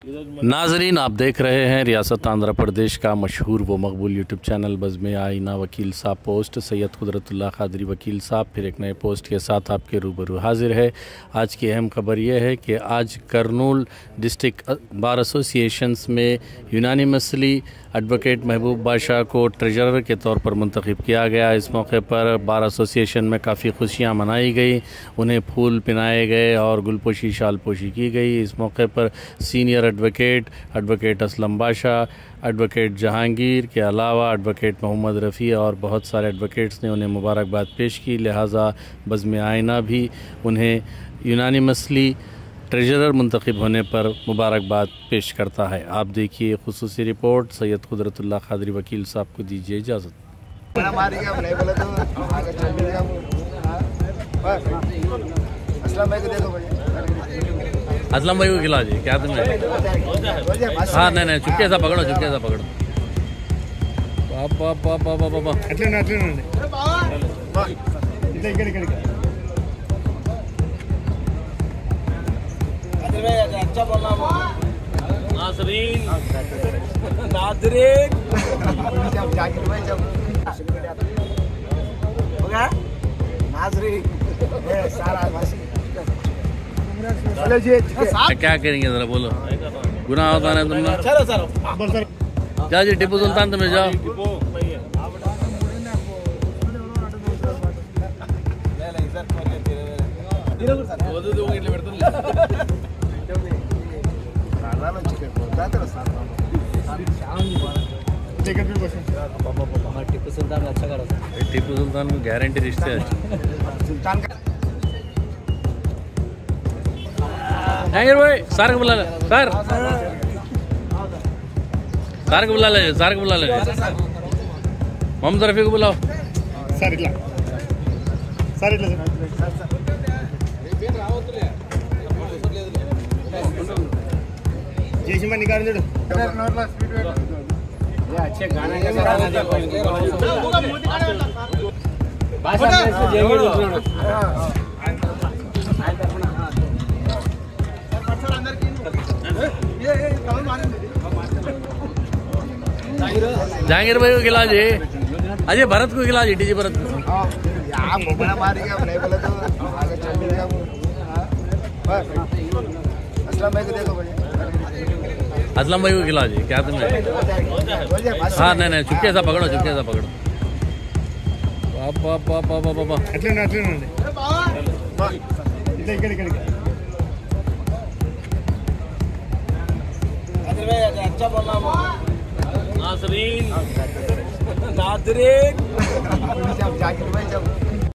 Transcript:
नाजरीन, आप देख रहे हैं रियासत आंध्र प्रदेश का मशहूर व मकबूल यूट्यूब चैनल बज़्म आईना। वकील साहब पोस्ट सैयद कुदरतुल्लाह क़ादरी वकील साहब फिर एक नए पोस्ट के साथ आपके रूबरू हाजिर है। आज की अहम खबर यह है कि आज करनूल डिस्ट्रिक्ट बार एसोसिएशंस में यूनानिमसली एडवोकेट महबूब बादशाह को ट्रेजरर के तौर पर मुंतखब किया गया। इस मौके पर बार एसोसिएशन में काफ़ी खुशियाँ मनाई गई, उन्हें फूल पिनाए गए और गुलपोशी शालपोशी की गई। इस मौके पर सीनियर एडवोकेट असलम बादशाह, एडवोकेट जहांगीर के अलावा एडवोकेट मोहम्मद रफ़ी और बहुत सारे एडवोकेट्स ने उन्हें मुबारकबाद पेश की। लिहाजा बज़्म आईना भी उन्हें यूनानिमसली ट्रेजरर मुंतखब होने पर मुबारकबाद पेश करता है। आप देखिए खुसूसी रिपोर्ट। सैयद कुदरतुल्लाह क़ादरी वकील साहब को दीजिए इजाज़त। असलम भाई को खिला जी, क्या तुम्हें? हाँ नहीं चुपके सा पकड़ो, चुपके सा पकड़ो। अच्छा बोलना नाज़रीन हो गया नाज़रीन क्या करेंगे जरा बोलो, गुनाह होता है तुमने? जाओ जी टिप्पू सुल्तान, तुम्हें जाओ। टिप्पू सुल्तान अच्छा करो, टिप्पू सुल्तान को गारंटी रिश्ते है भाई। सर को बुला ले, सर को बुला ले, सर को बुला ले, मोहम्मद रफ़ी को बुलाओ। सर निकाल अच्छे गाने जहांगीर भाई को खिला जी, अजय भरत को खिला जी, डीजे भरत को। असलम भाई को खिला जी, क्या तुम्हें? हाँ नहीं चुपके सा पकड़ो, चुपके सा पकड़ो। अच्छा बोलना नाज़रीन